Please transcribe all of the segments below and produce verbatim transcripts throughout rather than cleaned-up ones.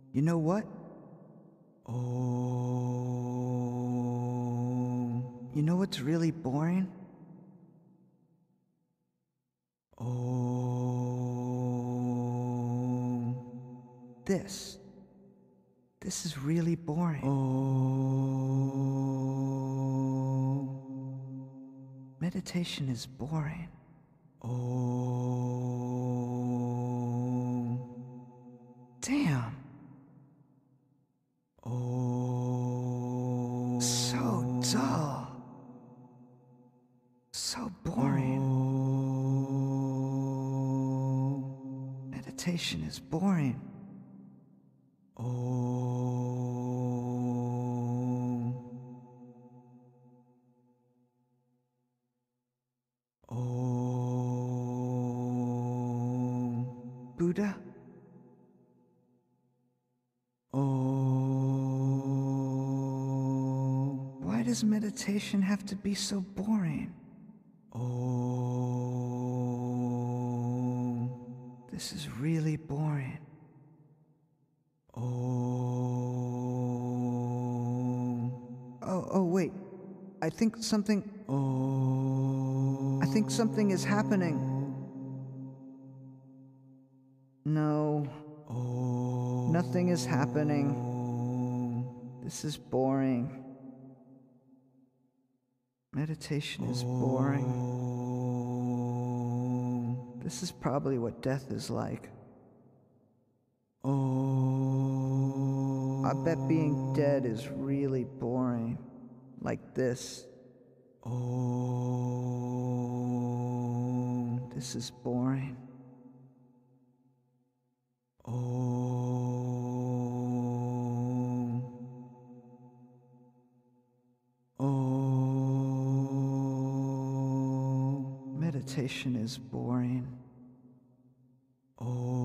You know what? Oh. You know what's really boring? Oh. This. This is really boring. Oh. Meditation is boring. Oh. Damn. Oh. So dull. So boring. Oh. Meditation is boring. Oh. Oh. Buddha? Oh. Why does meditation have to be so boring? Oh. This is really boring. Oh. Oh, oh, wait. I think something... Oh. I think something is happening. No. Oh. Nothing is happening. This is boring. Meditation is boring. This is probably what death is like. Oh. I bet being dead is really boring. Like this. Oh. This is boring. Oh. Oh. Meditation is boring. Oh.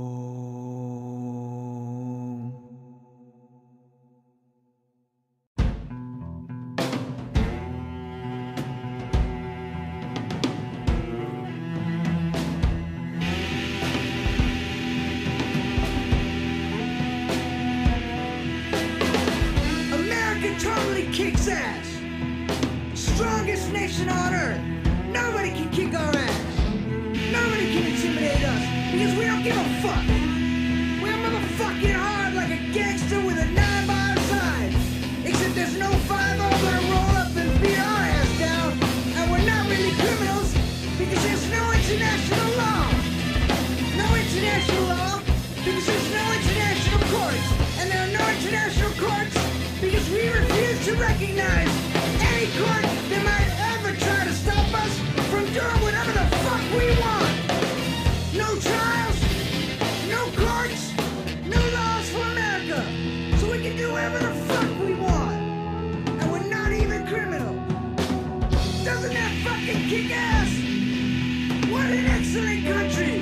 Totally kicks ass. Strongest nation on earth. Nobody can kick our ass. Nobody can intimidate us because we don't give a fuck. We're motherfucking hard like a gangster with a nine by our side. Except there's no five oh gonna roll up and beat our ass down. And we're not really criminals because there's no international law. No international law because there's no international courts. And there are no international courts because we refuse to recognize any court that might ever try to stop us from doing whatever the fuck we want. No trials, no courts, no laws for America. So we can do whatever the fuck we want. And we're not even criminal. Doesn't that fucking kick ass? What an excellent country.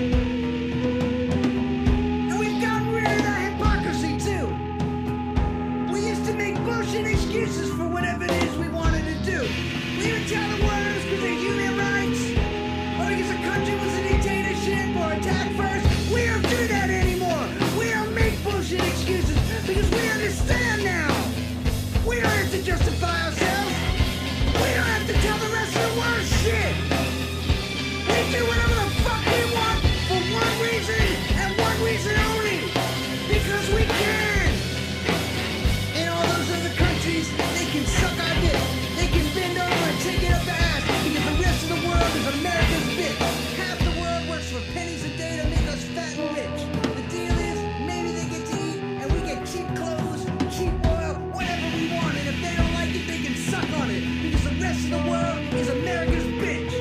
And we've gotten rid of that hypocrisy too. Make bullshit excuses for whatever it is we wanted to do. We even tell the world it was because of human rights, or because the country was a dictatorship or attacked first. We don't do that anymore. We don't make bullshit excuses because we understand now. We don't have to justify ourselves. We don't have to tell the rest of the world shit. We do whatever the fuck we want for one reason and one reason only. Because we can. They can suck our dick. They can bend over and take it up the ass because the rest of the world is America's bitch. Half the world works for pennies a day to make us fat and rich. The deal is, maybe they get to eat and we get cheap clothes, cheap oil, whatever we want. And if they don't like it, they can suck on it because the rest of the world is America's bitch.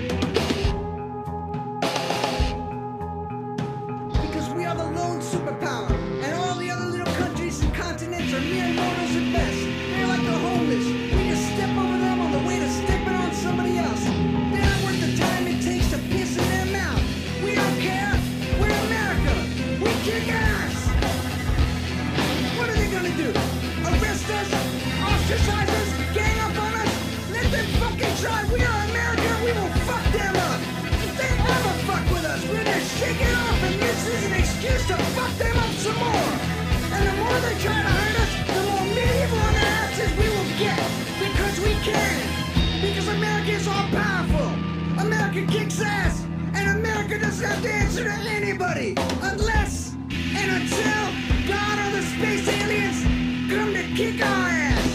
Because we are the lone superpower and all the other little countries and continents are mere mortals at best. They're like the homeless. We just step over them on the way to stepping on somebody else. They're not worth the time it takes to piss in their mouth. We don't care. We're America. We kick ass. What are they gonna do? Arrest us? Ostracize us? Gang up on us? Let them fucking try. We are America. We will fuck them up. If they ever fuck with us, we're gonna shake it off and this is an excuse to fuck them up some more. And the more they try to hurt us, the more medieval on their asses we will get. Because we can. Because America is all powerful. America kicks ass. And America doesn't have to answer to anybody. Unless and until God or the space aliens come to kick our ass.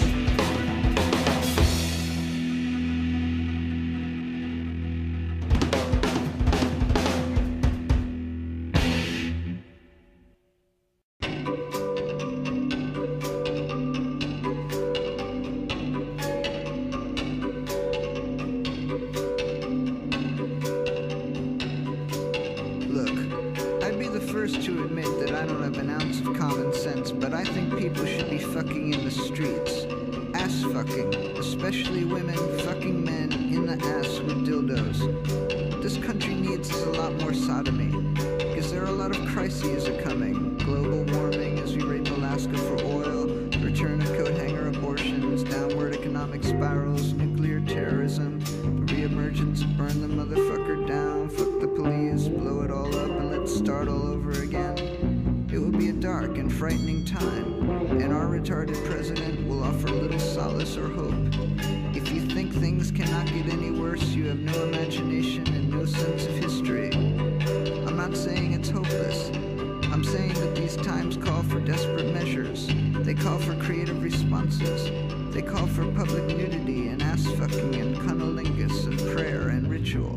First to admit that I don't have an ounce of common sense, but I think people should be fucking in the streets. Ass fucking, especially women fucking men in the ass with dildos. What this country needs is a lot more sodomy, because there are a lot of crises are coming. Global warming as we rape Alaska for oil, return of coat hanger abortions, downward economic spirals, nuclear terrorism, the re-emergence of burn the motherfucker down, fuck the police, blow it all up and let's start all over again. It will be a dark and frightening time, and our retarded president will offer little solace or hope. If you think things cannot get any worse, you have no imagination and no sense of history. I'm not saying it's hopeless. I'm saying that these times call for desperate measures. They call for creative responses. They call for public nudity and ass fucking and cunnilingus and prayer and ritual.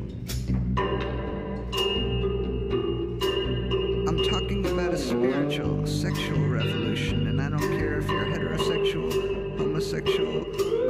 I'm talking about a spiritual, sexual revolution, and I don't care if you're heterosexual, homosexual,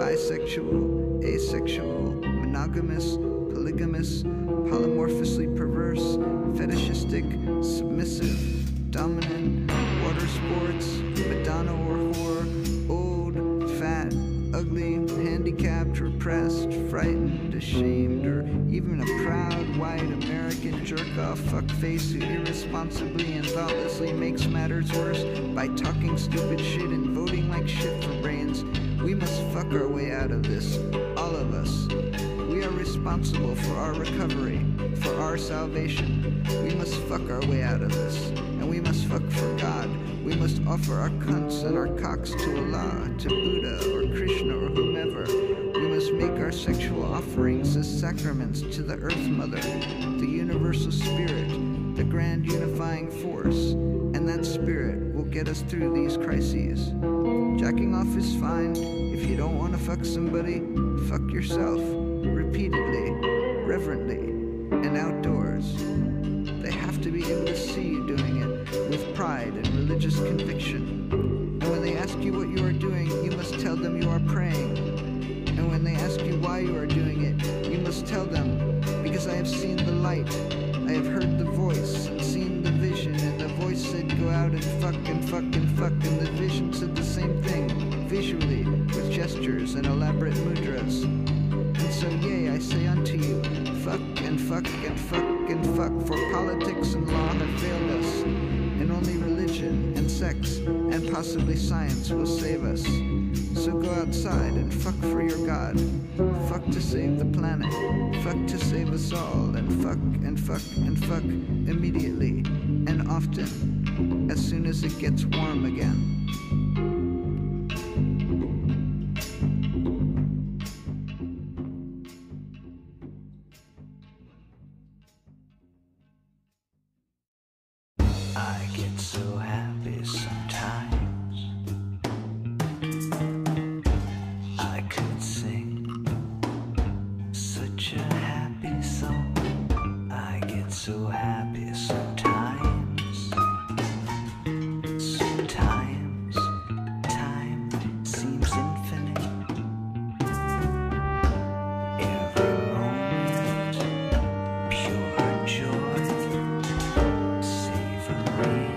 bisexual, asexual, monogamous, polygamous, polymorphously perverse, fetishistic, submissive, dominant, water sports, Madonna or whore, old, fat, ugly, handicapped, repressed, frightened, ashamed, or even a proud, white American jerk-off fuckface who irresponsibly and thoughtlessly makes matters worse by talking stupid shit and voting like shit for brains. We must fuck our way out of this, all of us. We are responsible for our recovery, for our salvation. We must fuck our way out of this, and we must fuck for God. We must offer our cunts and our cocks to Allah, to Buddha or Krishna or whomever. We must make our sexual offerings as sacraments to the Earth Mother, the universal spirit, the grand unifying force, and that spirit will get us through these crises. Jacking off is fine. If you don't want to fuck somebody, fuck yourself, repeatedly, reverently, and outdoors. They have to be able to see you doing it with pride and religious conviction. And when they ask you what you are doing, you must tell them you are praying. And when they ask you why you are doing it, you must tell them, because I have seen the light, I have heard the voice and seen the vision, and the voice said go out and fuck and fuck and fuck, and the vision said the same thing, visually, with gestures and elaborate mudras. And so yea, I say unto you, fuck and fuck and fuck and fuck, for politics and law have failed us, and only religion and sex and possibly science will save us. So go outside and fuck for your God. Fuck to save the planet. Fuck to save us all. And fuck and fuck and fuck immediately and often, as soon as it gets warm again. I get so happy sometimes. I could sing such a happy song. I get so happy sometimes. Sometimes time seems infinite. Every moment pure joy. Savoring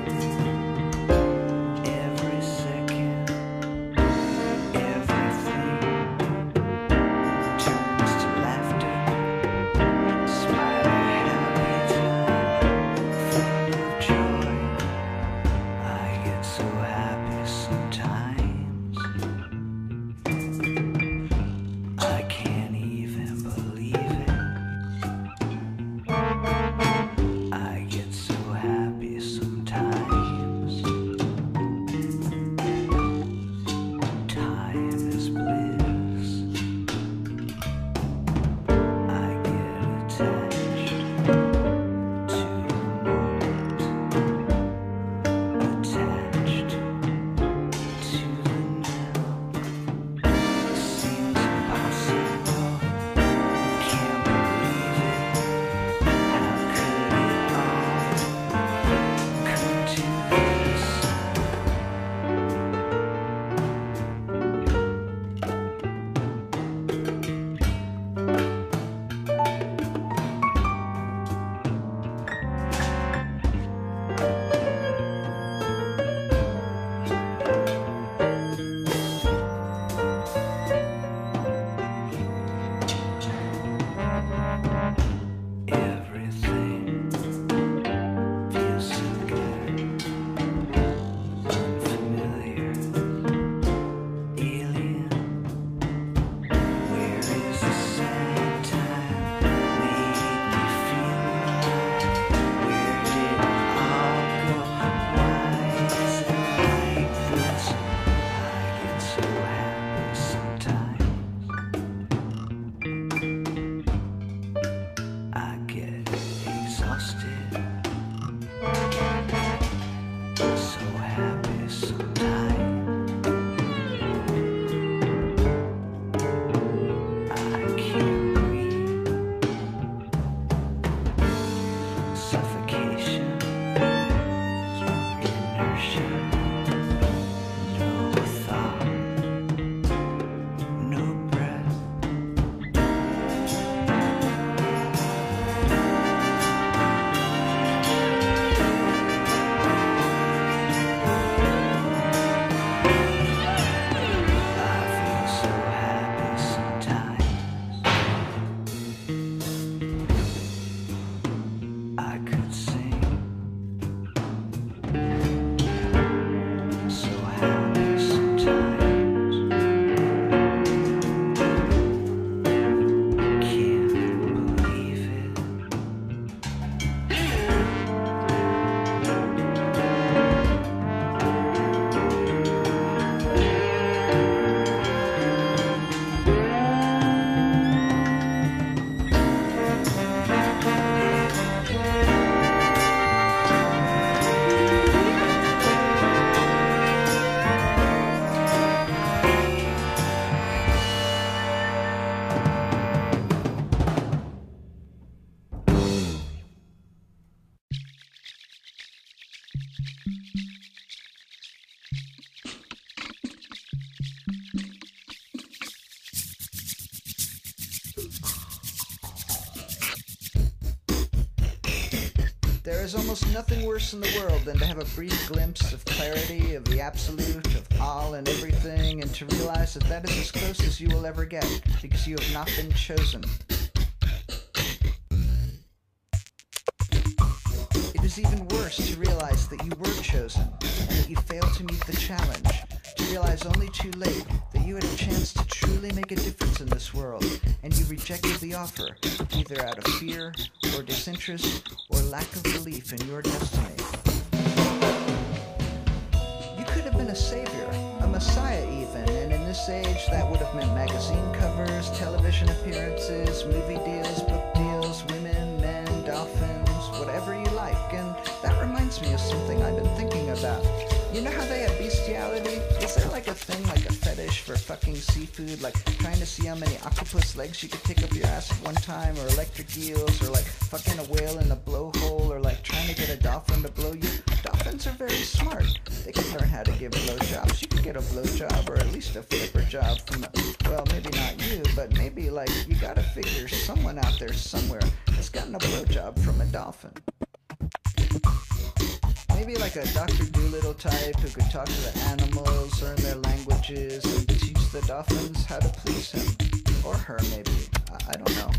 There is almost nothing worse in the world than to have a brief glimpse of clarity, of the absolute, of all and everything, and to realize that that is as close as you will ever get, because you have not been chosen. It is even worse to realize that you were chosen, and that you failed to meet the challenge, to realize only too late that you had a chance to truly make a difference in this world, and you rejected the offer, either out of fear, or disinterest, or lack of belief in your destiny. You could have been a savior, a messiah even, and in this age that would have meant magazine covers, television appearances, movie deals, book deals, women, men, dolphins, whatever you like. And that reminds me of something I've been thinking about. You know how they have bestiality? Is there like a thing, like a fetish for fucking seafood, like trying to see how many octopus legs you could take up your ass at one time, or electric eels, or like fucking a whale in a blowhole, or like trying to get a dolphin to blow you? Dolphins are very smart. They can learn how to give blowjobs. You could get a blowjob, or at least a flipper job from, a, well, maybe not you, but maybe like you gotta figure someone out there somewhere has gotten a blowjob from a dolphin. Maybe like a Doctor Dolittle type who could talk to the animals, learn their languages, and teach the dolphins how to please him. Or her, maybe. I, I don't know.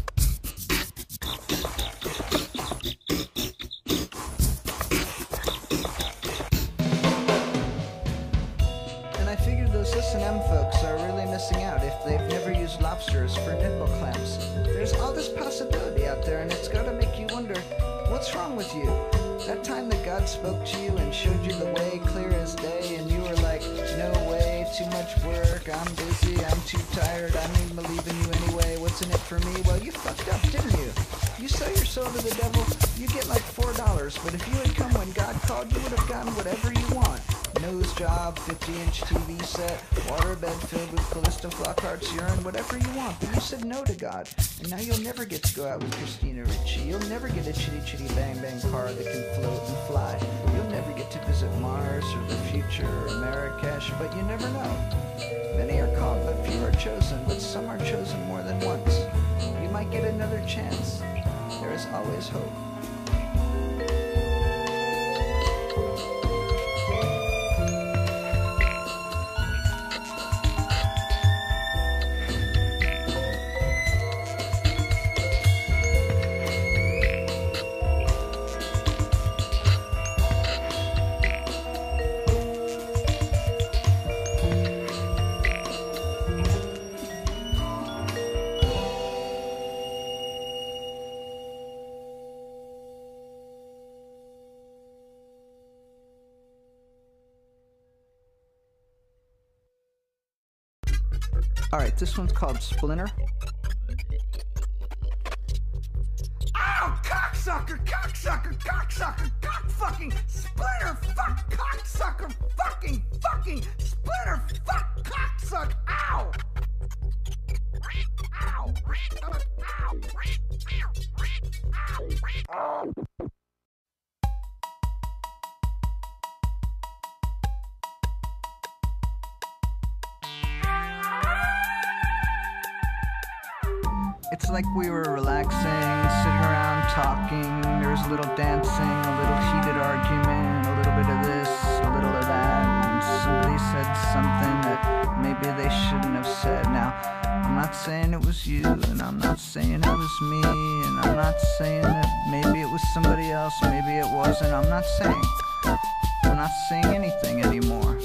And I figured those S and M folks are really missing out if they've never used lobsters for nipple clamps. There's all this possibility out there, and it's gotta make you wonder, what's wrong with you? That time that God spoke to you and showed you the way clear as day, and you were like, no way, too much work, I'm busy, I'm too tired, I don't even believe in you anyway, what's in it for me? Well, you fucked up, didn't you? You sell your soul to the devil, you get like four dollars, but if you had come when God called, you would have gotten whatever you want. Nose job, fifty inch T V set, waterbed filled with Callisto Flockhart's urine, whatever you want. But you said no to God, and now you'll never get to go out with Christina Ricci. You'll never get a chitty chitty bang bang car that can float and fly. You'll never get to visit Mars or the future or Marrakesh, but you never know. Many are called, but few are chosen, but some are chosen more than once. You might get another chance. There is always hope. Alright, this one's called Splinter. Ow! Cocksucker! Cocksucker! Cocksucker! Cockfucking! Splinter! Fuck! Cocksucker! Fucking! Fucking! Splinter! Fuck! Cocksucker! Ow! Ow! Ow! Ow! Ow! It's like we were relaxing, sitting around talking. There was a little dancing, a little heated argument, a little bit of this, a little of that. And somebody said something that maybe they shouldn't have said. Now, I'm not saying it was you, and I'm not saying it was me, and I'm not saying that maybe it was somebody else, maybe it wasn't. I'm not saying. I'm not saying anything anymore.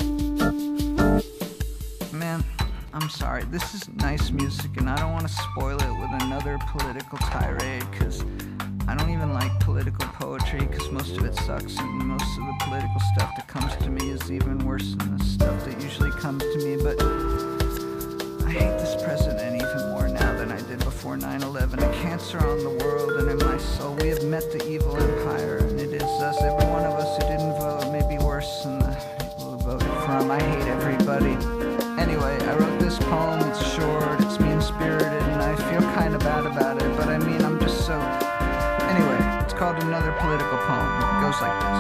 Man, I'm sorry, this is nice music and I don't want to spoil it with another political tirade, because I don't even like political poetry, because most of it sucks and most of the political stuff that comes to me is even worse than the stuff that usually comes to me. But I hate this president even more now than I did before nine eleven. A cancer on the world and in my soul. We have met the evil empire, and it is us, every one of us who didn't vote, maybe worse than the people who voted for him. I hate everybody. Anyway, I wrote this poem, it's short, it's mean-spirited, and I feel kind of bad about it, but I mean, I'm just so... Anyway, it's called Another Political Poem. It goes like this.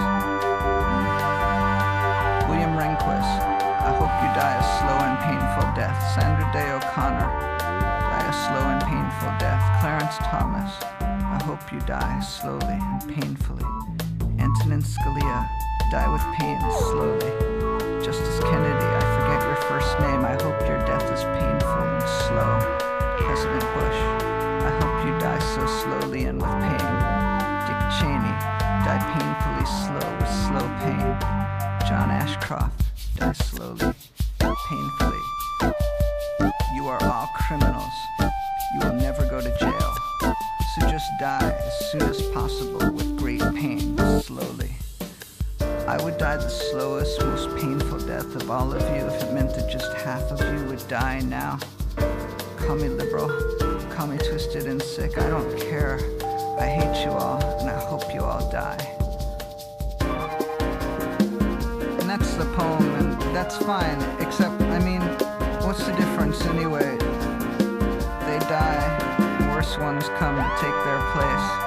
William Rehnquist, I hope you die a slow and painful death. Sandra Day O'Connor, die a slow and painful death. Clarence Thomas, I hope you die slowly and painfully. Antonin Scalia, die with pain slowly. Justice Kennedy, I forget your first name, I hope your death is painful and slow. President Bush, I hope you die so slowly and with pain. Dick Cheney, die painfully slow with slow pain. John Ashcroft, die slowly, painfully. You are all criminals. You will never go to jail. So just die as soon as possible with great pain, slowly. I would die the slowest, most painful death of all of you if it meant that just half of you would die now. Call me liberal, call me twisted and sick, I don't care. I hate you all, and I hope you all die. And that's the poem, and that's fine, except, I mean, what's the difference anyway? They die, worse ones come to take their place.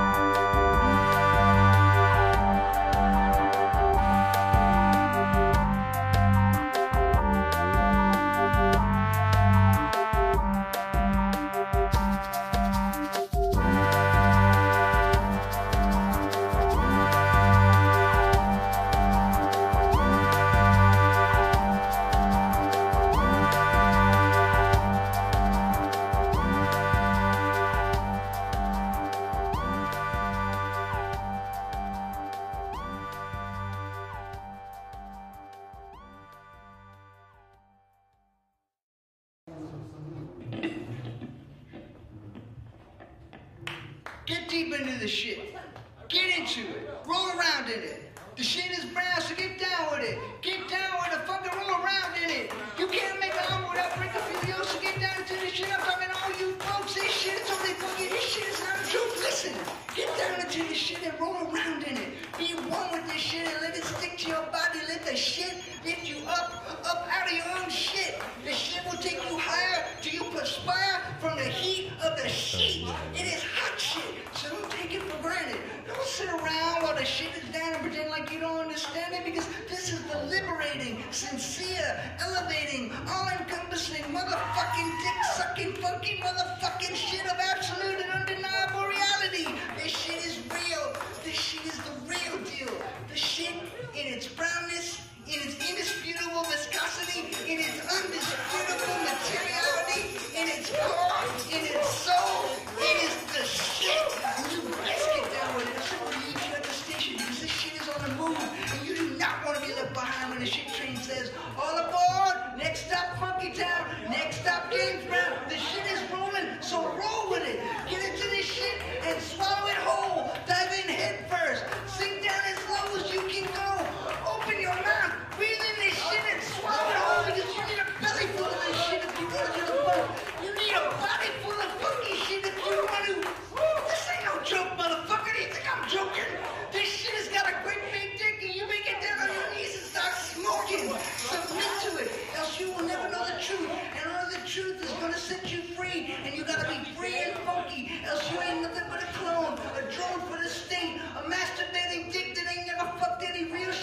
Get deep into the shit. Get into it. Roll around in it. The shit is brown, so get down with it. Get down with it. Fucking roll around in it. You can't make an arm without breaking through the ocean. Get down into this shit. I'm talking to all you folks. This shit is only fucking. This shit is not the truth. Listen. Get down into this shit and roll around in it. Be one with this shit and let it stick to your body. Let the shit lift you up, up out of your own shit. The shit will take you higher till you perspire from the heat of the sheet. It is hot shit, so don't take it for granted. Don't sit around while the shit is down and pretend like you don't understand it, because this is the liberating, sincere, elevating, all-encompassing, motherfucking, dick-sucking, funky motherfucking shit of absolute and undeniable reality. This shit is real. This shit is the real deal. The shit in its brownness, in its indisputable viscosity, in its undisputable materiality, in its core, in its soul, it is the shit. And you best get down with it. That's what we leave you at the station, because this shit is on the move, and you do not want to be left behind when the shit train says, all aboard, next stop Funky Town, next stop James Brown. The shit is rolling, so roll with it. Get into this shit and swallow it whole. Dive in head first. Sink down as low as you can go. Open your mouth, breathe in this shit and swallow it whole, because you need a belly full of this shit if you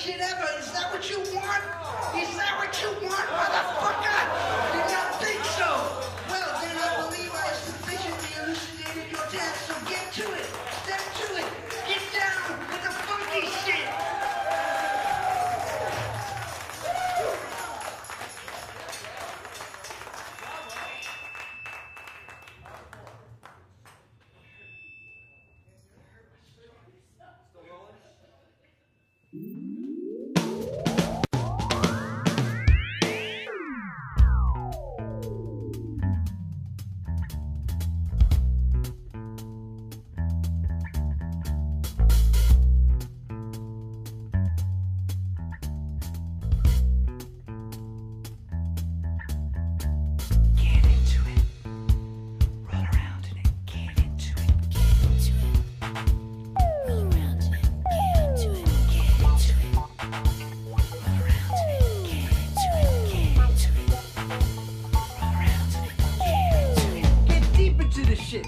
shit ever. Is that what you want? Is that what you want, motherfucker? Did not think so. Well, then I believe I have sufficiently elucidated your task, so get to it. Step to it. Get down with the funky shit. Shit.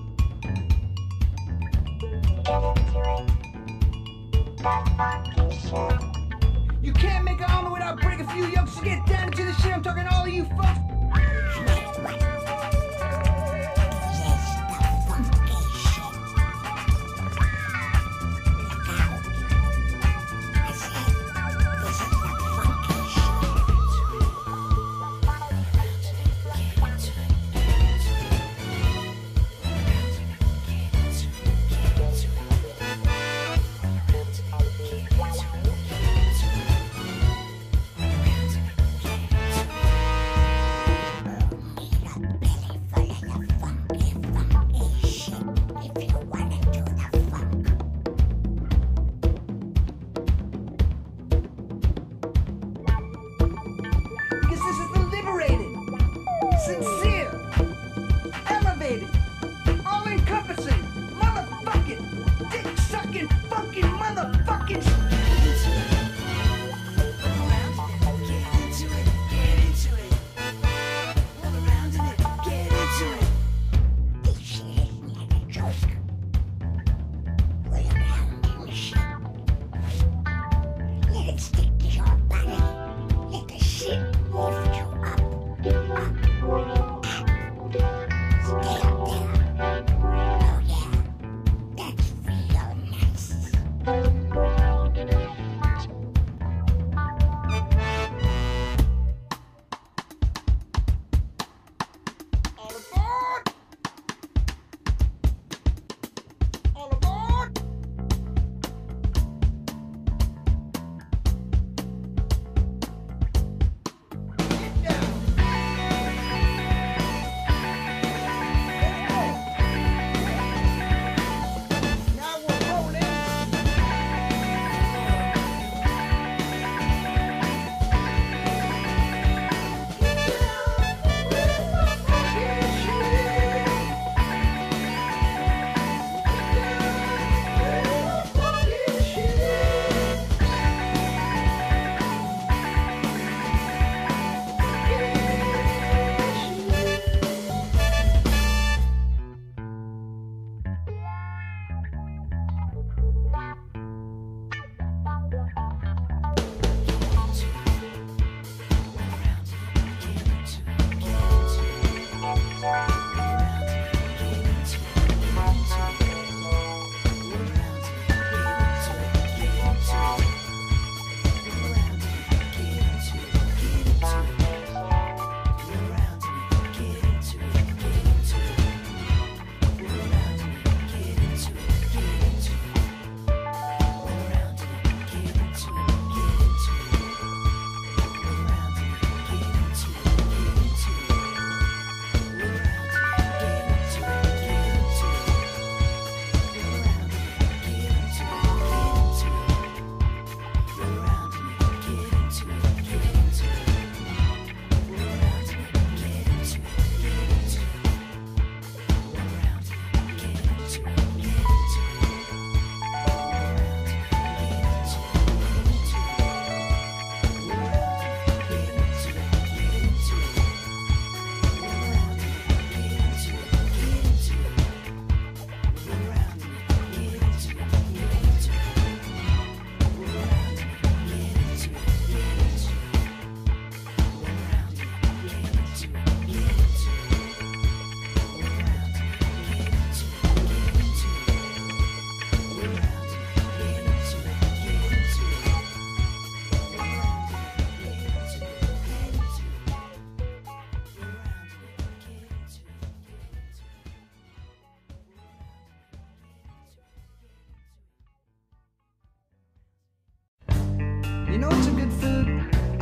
You can't make an omelet without breaking a few yolks to get down into the shit. I'm talking to all of you folks.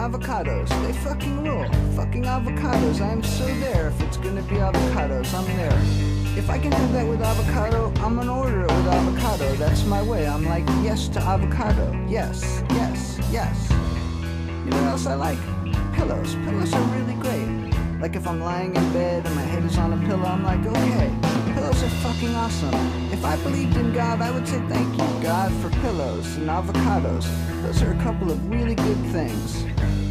Avocados, they fucking rule. Fucking avocados, I am so there. If it's gonna be avocados, I'm there. If I can have that with avocado, I'm gonna order it with avocado. That's my way. I'm like, yes to avocado. Yes, yes, yes. You know what else I like? Pillows. Pillows are really great. Like if I'm lying in bed and my head is on a pillow, I'm like, okay, pillows are fucking awesome. If I believed in God, I would say thank you, God, for pillows and avocados. Those are a couple of really good things.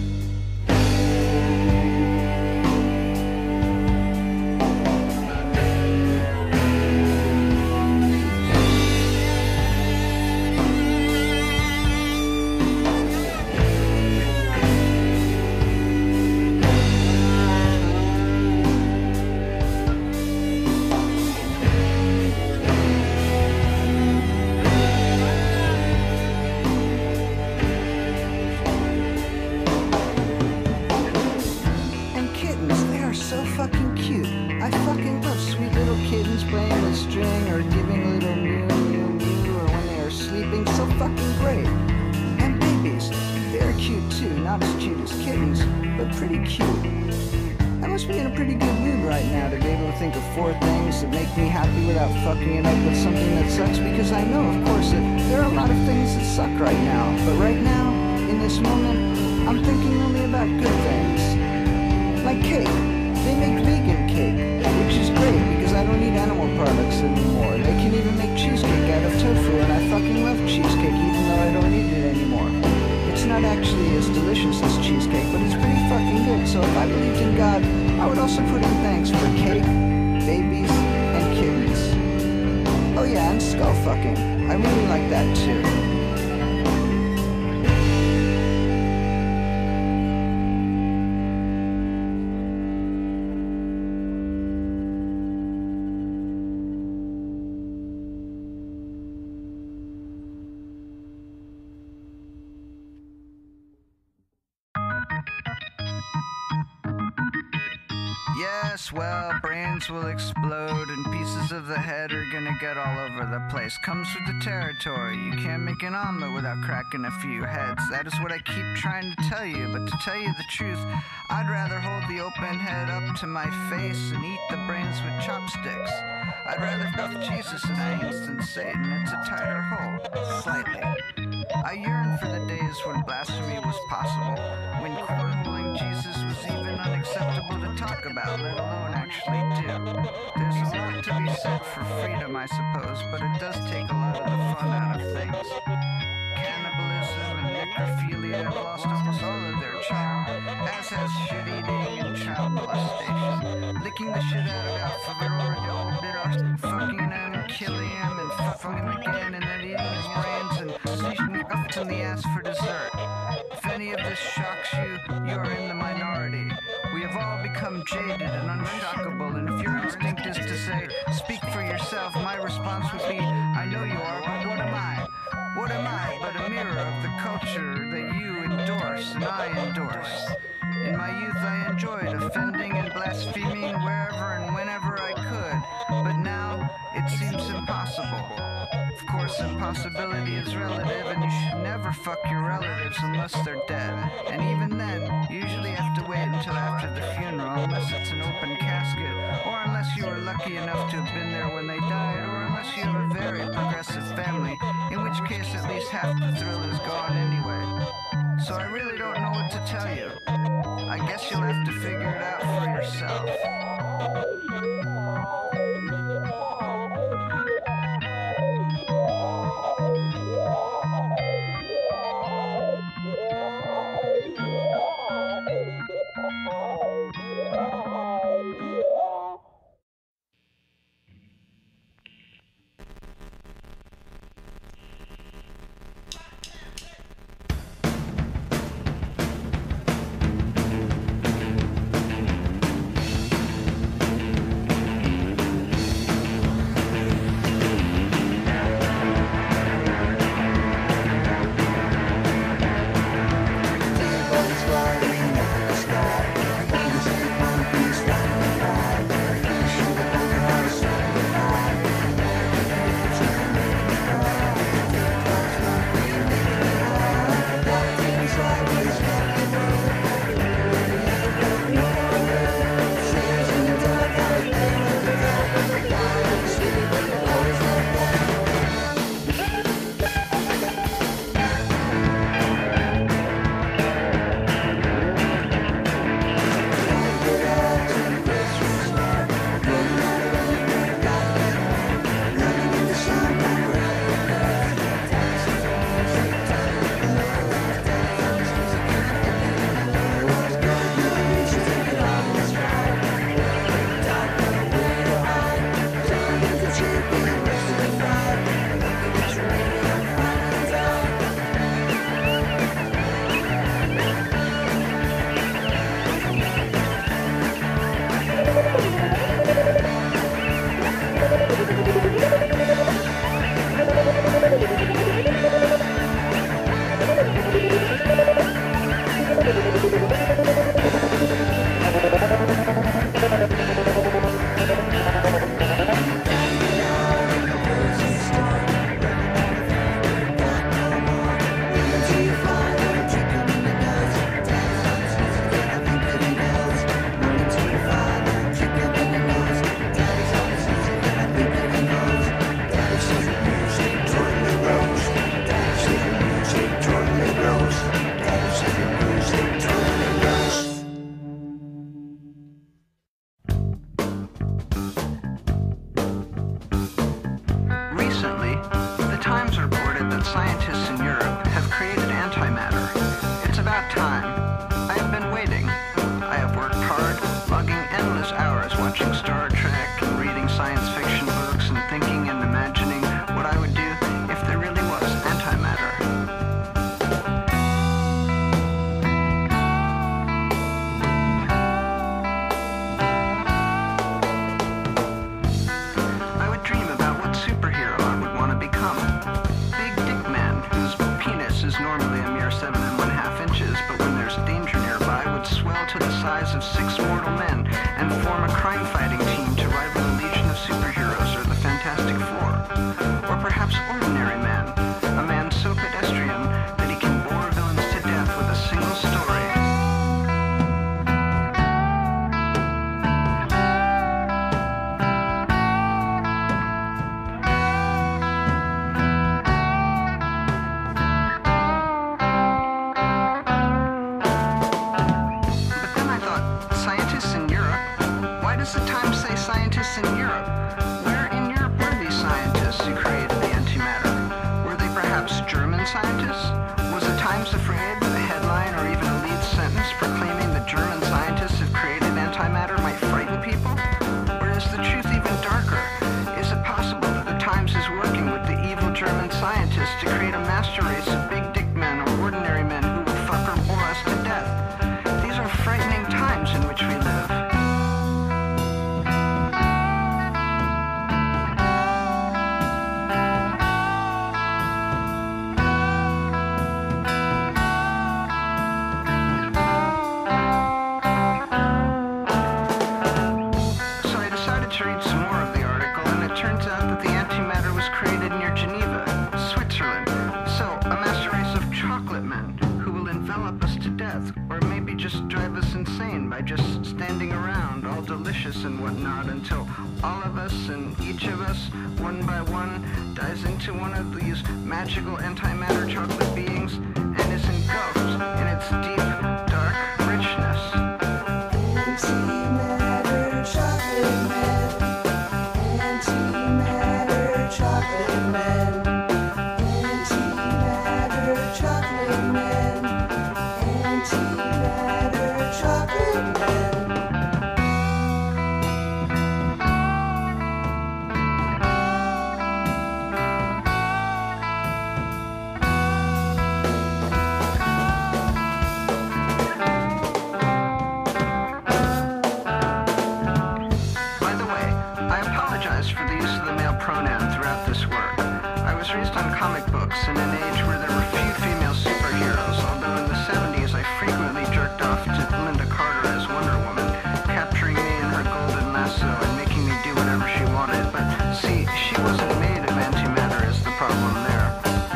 Yes, well, brains will explode and pieces of the head are gonna get all over the place. Comes with the territory. You can't make an omelet without cracking a few heads. That is what I keep trying to tell you, but to tell you the truth, I'd rather hold the open head up to my face and eat the brains with chopsticks. I'd rather stuff Jesus in hands than Satan. It's a tighter hole, slightly. I yearn for the days when blasphemy was possible, when cornholing Jesus was even unacceptable to talk about, let alone actually do. There's a lot to be said for freedom, I suppose, but it does take a lot of the fun out of things. Cannibalism and necrophilia have lost almost all of their charm, as has shit-eating and child molestation. Licking the shit out of Alphavero, fucking him, killing him, and fucking him again, and then eating his brains and sneaking up to the ass for dessert. If any of this shocks you, you are in the minority. We have all become jaded and unshockable, and if your instinct is to say, speak for yourself, my response would be, I know you are, but what am I? What am I but a mirror of the culture that you endorse and I endorse? In my youth I enjoyed offending and blaspheming wherever and whenever I could, but now it seems impossible. Of course, impossibility is relative, and you should never fuck your relatives unless they're dead. And even then, you usually have to wait until after the funeral, unless it's an open casket, or unless you were lucky enough to have been there when they died, or unless you have a very progressive family, in which case at least half the thrill is gone anyway. So I really don't know what to tell you. I guess you'll have to figure it out for yourself. of six mortal men and form a crime-fighting team to rival the Legion of Superheroes or the Fantastic Four. Or perhaps ordinary man, a man so pedestrian that he can bore villains to death with a single story. Does the Times say scientists in Europe? Where in Europe were these scientists who created the antimatter? Were they perhaps German scientists? Was the Times afraid that a headline or even a lead sentence proclaiming that German scientists have created antimatter might frighten people? Or is the truth even darker? Is it possible that the Times is working with the evil German scientists to create a master race of big dick men or ordinary men who will fuck or bore us to death? These are frightening times in which we live. To read some more of the article, and it turns out that the antimatter was created near Geneva, Switzerland. So, a master race of chocolate men who will envelop us to death, or maybe just drive us insane by just standing around, all delicious and whatnot, until all of us and each of us, one by one, dives into one of these magical antimatter chocolate beings and is engulfed in its deep, dark richness. Antimatter chocolate man. Antimatter chocolate man. Antimatter chocolate man. Antimatter chocolate man. For the use of the male pronoun throughout this work. I was raised on comic books in an age where there were few female superheroes, although in the seventies I frequently jerked off to Linda Carter as Wonder Woman, capturing me in her golden lasso and making me do whatever she wanted. But see, she wasn't made of antimatter is the problem there.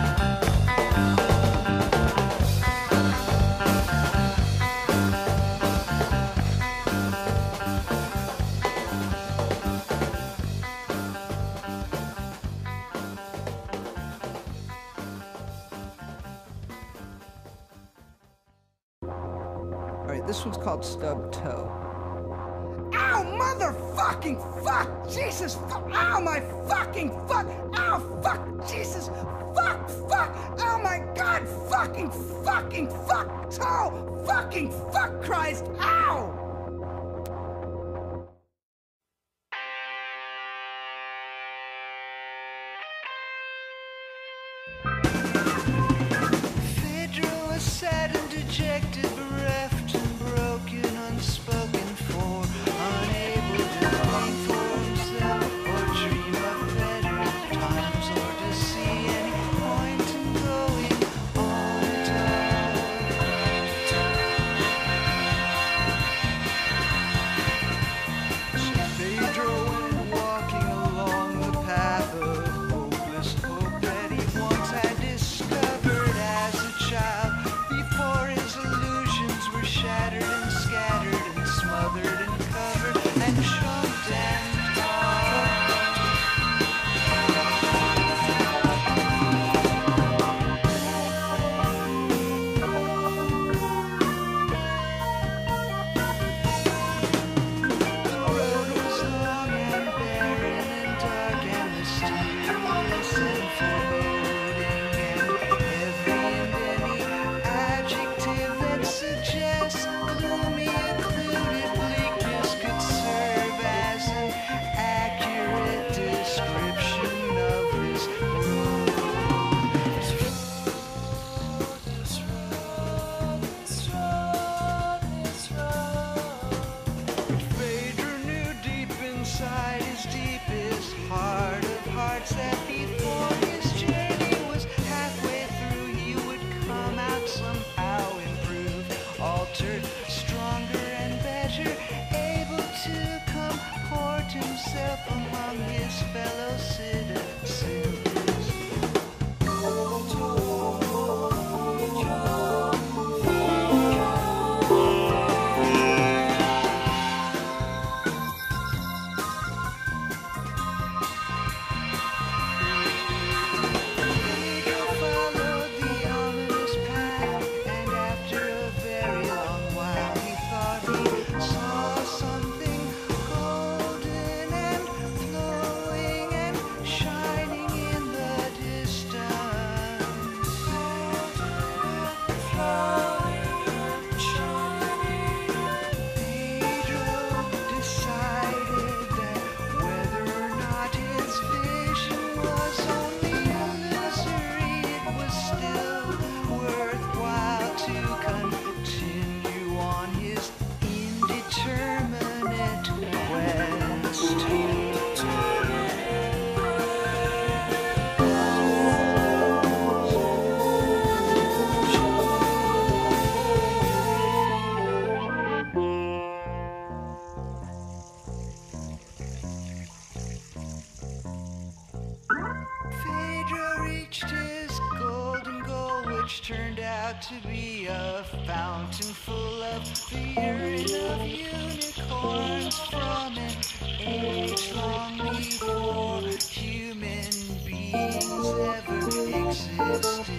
This one's called Stub Toe. Ow, motherfucking fuck! Jesus, fuck! Ow, my fucking fuck! Ow, fuck! Jesus, fuck, fuck! Oh my god, fucking, fucking, fuck! Toe! Fucking, fuck Christ! Ow! Phaedra was sad and dejected, bereft and broken, unspoken for, unable to think for himself or dream of better times or to see any point in going on at all. out to be a fountain full of the urine of unicorns from an age long before human beings ever existed.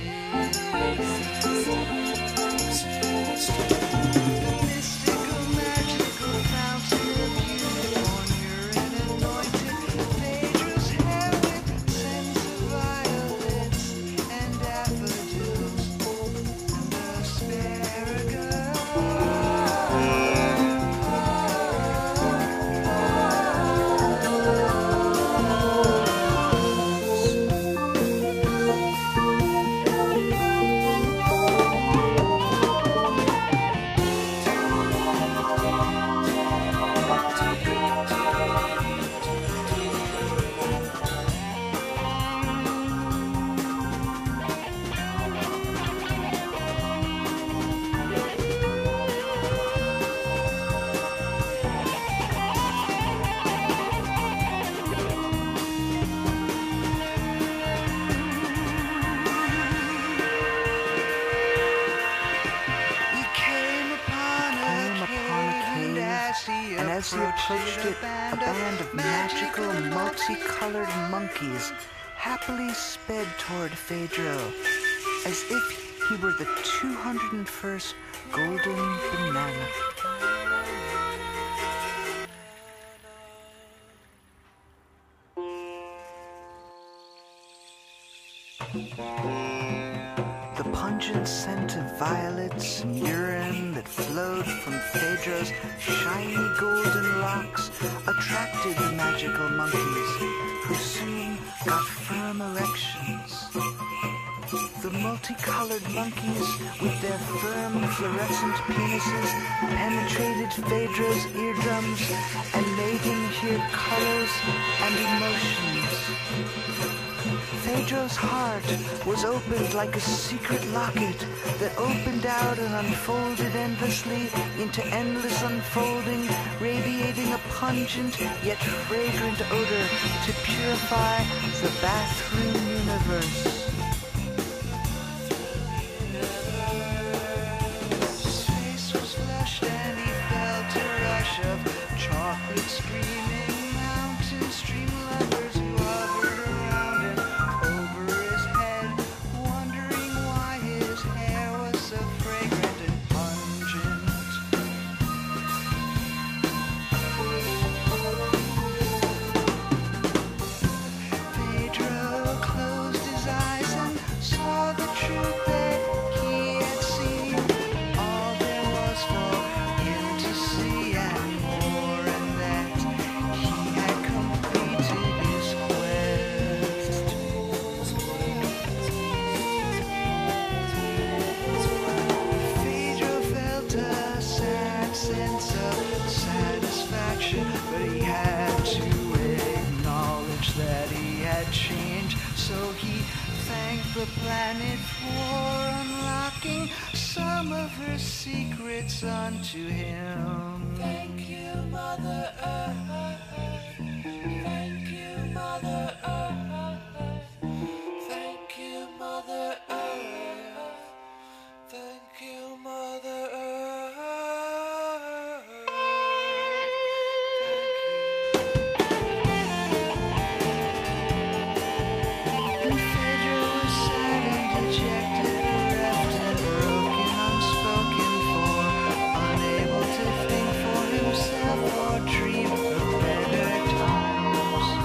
The mystical, magical fountain of unicorn urine anointed Phaedra's hair with scents of violets and daffodils and asparagus. And as he approached it, a band of magical, multicolored monkeys happily sped toward Phaedra, as if he were the two hundred first golden banana. The pungent scent of violets and urine that flowed from Phaedra's shiny golden locks attracted the magical monkeys, who soon got firm erections. The multicolored monkeys, with their firm fluorescent penises, penetrated Phaedra's eardrums and made him hear colors and emotions. Phaedra's heart was opened like a secret locket that opened out and unfolded endlessly into endless unfolding, radiating a pungent yet fragrant odor to purify the bathroom universe. His face was flushed and he felt a rush of chocolate screaming mountain stream lovers who hovered around and over his head, wondering why his hair was so fragrant and pungent. Phaedra closed his eyes and saw the truth that he had seen. All there was for him to see and more, and that he had completed his quest. Phaedra felt a sad sense of satisfaction, but he had to acknowledge that he had changed, so he thanked the planet for unlocking some of her secrets unto him. Thank you, Mother Earth. Thank you, Mother Earth. Thank you, Mother Earth. Thank you, Mother Earth. And Phaedra was sad and dejected, bereft and broken, unspoken for, unable to think for himself or dream of better times.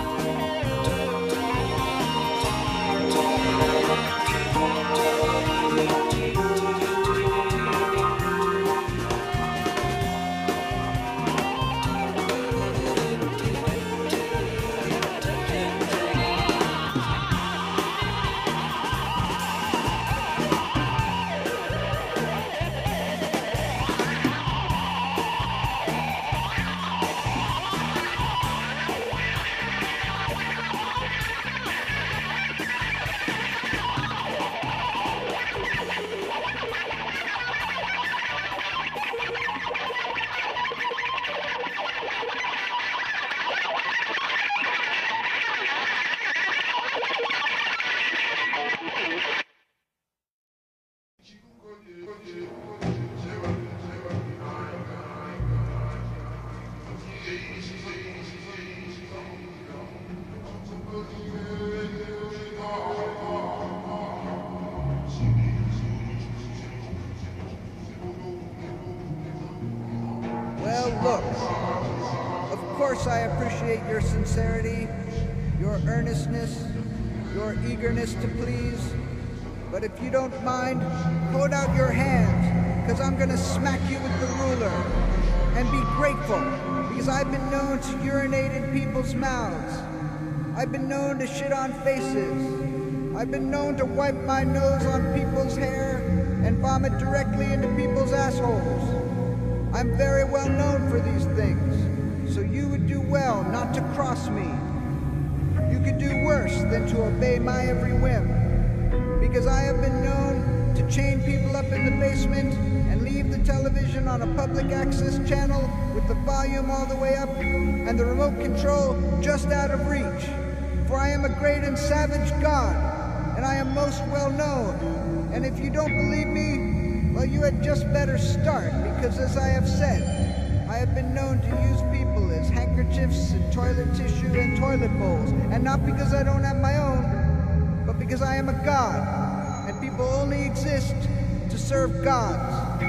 Look, of course I appreciate your sincerity, your earnestness, your eagerness to please, but if you don't mind, hold out your hands, because I'm gonna smack you with the ruler. And be grateful, because I've been known to urinate in people's mouths. I've been known to shit on faces. I've been known to wipe my nose on people's hair and vomit directly into people's assholes. I'm very well known for these things, so you would do well not to cross me. You could do worse than to obey my every whim, because I have been known to chain people up in the basement and leave the television on a public access channel with the volume all the way up and the remote control just out of reach. For I am a great and savage God, and I am most well known. And if you don't believe me, well, you had just better start, because as I have said, I have been known to use people as handkerchiefs and toilet tissue and toilet bowls, and not because I don't have my own, but because I am a god, and people only exist to serve gods.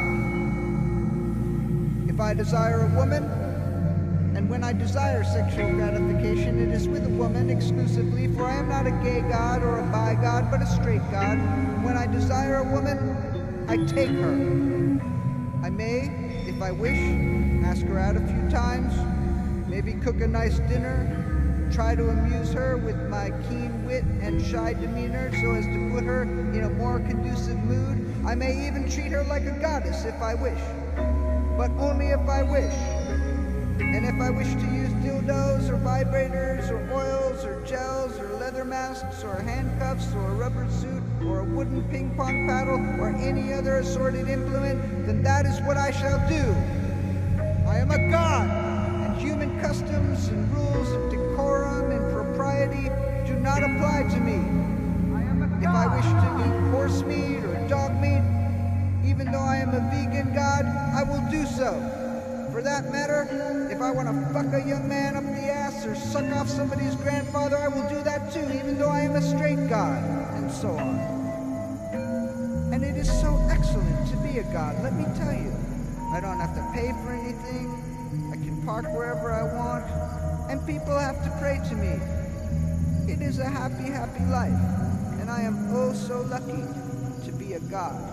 If I desire a woman, and when I desire sexual gratification, it is with a woman exclusively, for I am not a gay god or a bi god, but a straight god. When I desire a woman, I take her. I may, if I wish, ask her out a few times, maybe cook a nice dinner, try to amuse her with my keen wit and shy demeanor so as to put her in a more conducive mood. I may even treat her like a goddess if I wish, but only if I wish. And if I wish to use dildos or vibrators or oils or gels or leather masks or handcuffs or a rubber suit or a wooden ping pong paddle or any other assorted implement, then that is what I shall do. I am a god, and human customs and rules of decorum and propriety do not apply to me. If I wish to eat horse meat or dog meat, even though I am a vegan god, I will do so. For that matter, if I want to fuck a young man up the ass or suck off somebody's grandfather, I will do that too, even though I am a straight god, and so on. And it is so excellent to be a god, let me tell you. I don't have to pay for anything, I can park wherever I want, and people have to pray to me. It is a happy, happy life, and I am oh so lucky to be a god.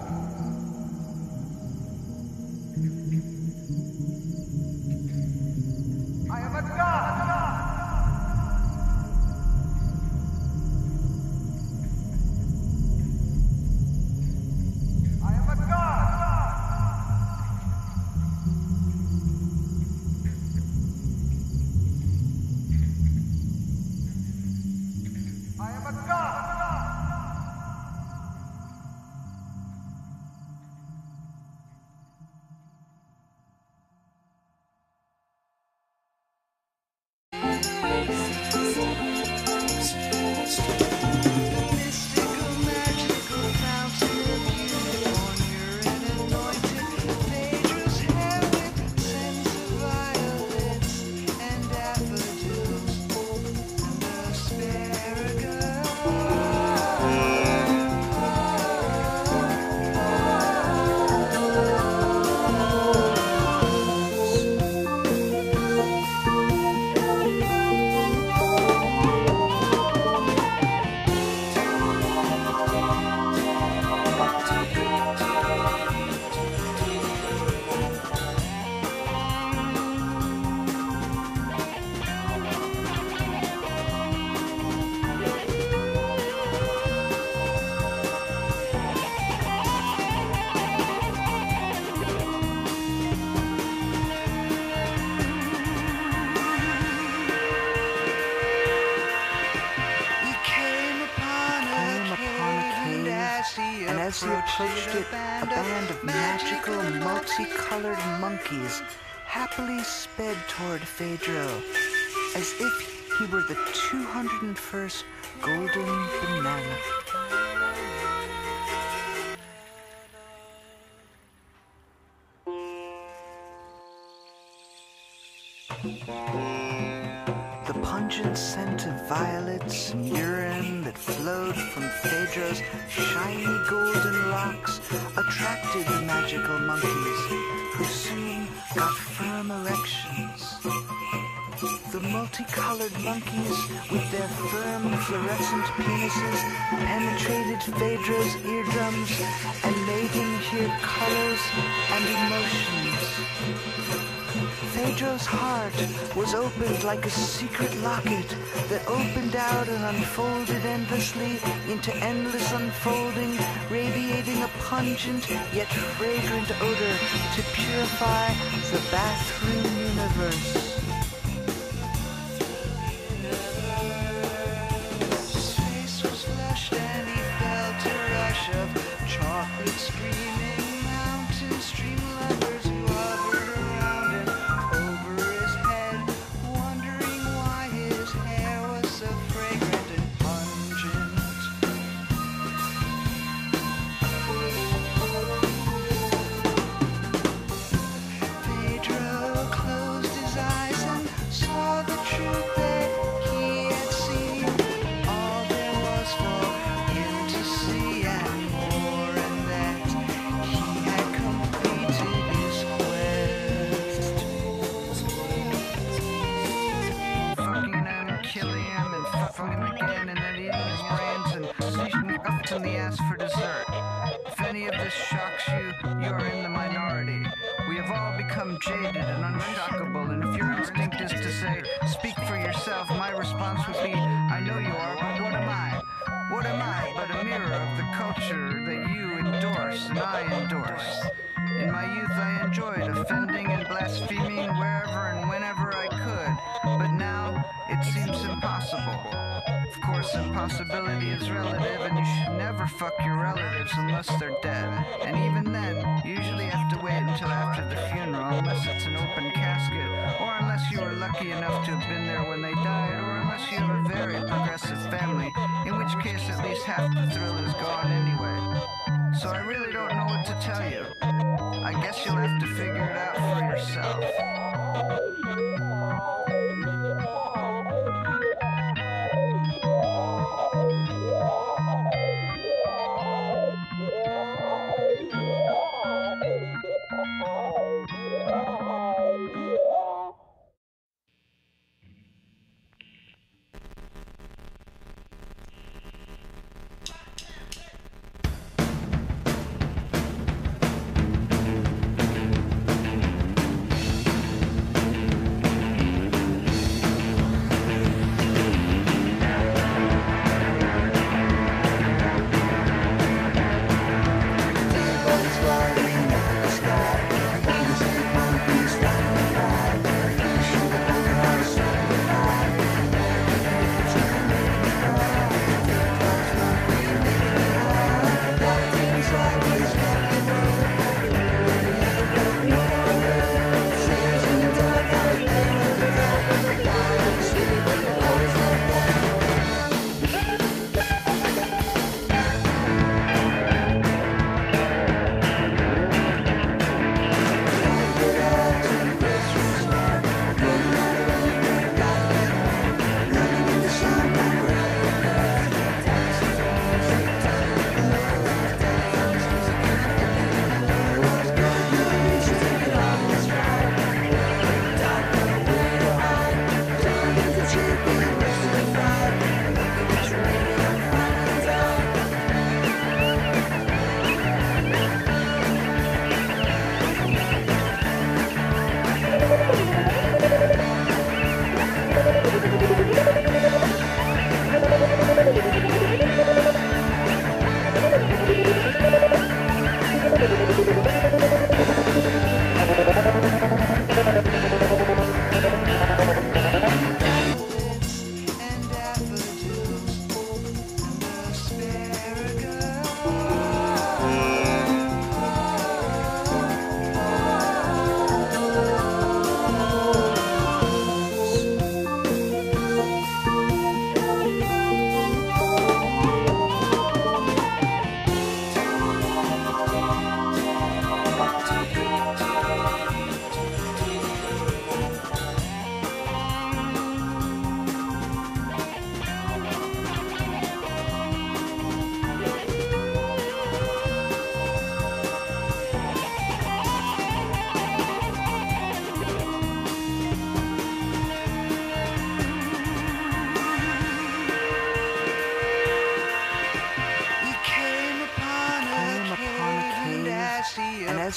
I am a god! I am a god! I am a god! As he approached it, a band of magical, multicolored monkeys happily sped toward Phaedro, as if he were the two hundred first golden banana. The pungent scent of violets and urine that flowed from Phaedra's shiny golden locks attracted the magical monkeys, who soon got firm erections. The multicolored monkeys, with their firm fluorescent penises, penetrated Phaedra's eardrums and made him hear colors and emotions. Phaedra's heart was opened like a secret locket that opened out and unfolded endlessly into endless unfolding, radiating a pungent yet fragrant odor to purify the bathroom universe. His face was flushed and he felt a rush of chocolate screaming mountain stream lovers who hovered around him over his head, wondering why his hair was so fragrant and pungent. Pedro closed his eyes and saw the truth that he had seen. All there was for him to see and more, and that he had completed his quest. Fucking him, killing him, and fucking him again, and then eating his brains and sneaking up in the ass for dessert. If any of this shocks you, you are in the minority. We have all become jaded and unshockable, and if your instinct is to say, speak for yourself, my response would be, I know you are, but what am I? What am I but a mirror of the culture that you endorse and I endorse? In my youth I enjoyed offending and blaspheming wherever and whenever I could, but now it seems impossible. Of course, impossibility is relative, and you should never fuck your relatives unless they're dead. And even then, you usually have to wait until after the funeral, unless it's an open casket, or unless you were lucky enough to have been there when they died, or unless you have a very progressive family, in which case at least half the thrill is gone anyway. So I really don't know what to tell you. I guess you'll have to figure it out for yourself.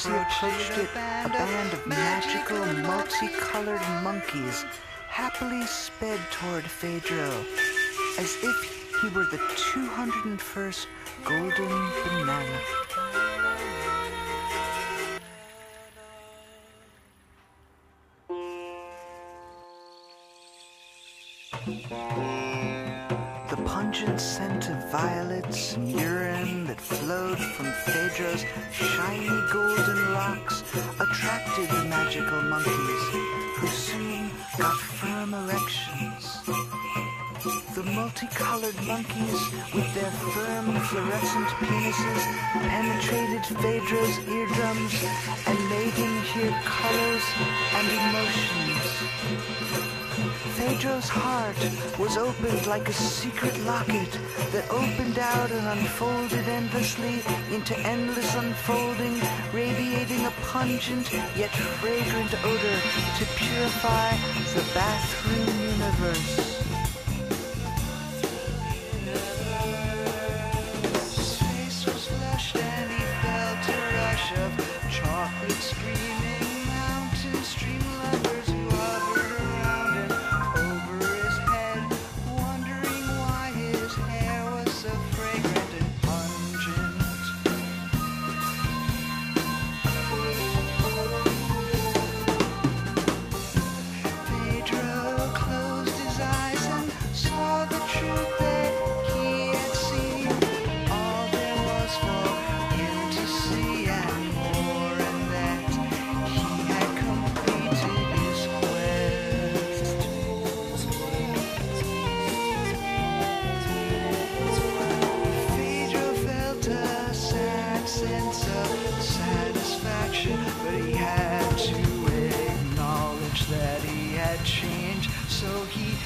As he approached it, a band of magical, multicolored monkeys happily sped toward Phaedro, as if he were the two hundred first golden banana. The pungent scent of violets and urine that flowed from Phaedro's shiny golden locks attracted the magical monkeys, who soon got firm erections. The multicolored monkeys, with their firm fluorescent penises, penetrated Phaedro's eardrums and made him hear colors and emotions. Phaedro's heart was opened like a secret locket that opened out and unfolded endlessly into endless unfolding, radiating a pungent yet fragrant odor to purify the bathroom universe. His face was flushed and he felt a rush of chocolate screaming mountain stream lovers who hovered around him over his head, wondering why his hair was so fragrant and pungent. Phaedro closed his eyes and saw the truth that he had seen. All there was for him to see and more, and that he had completed his quest. Phaedro felt a sad sense of satisfaction, but he had to acknowledge that he had changed, so he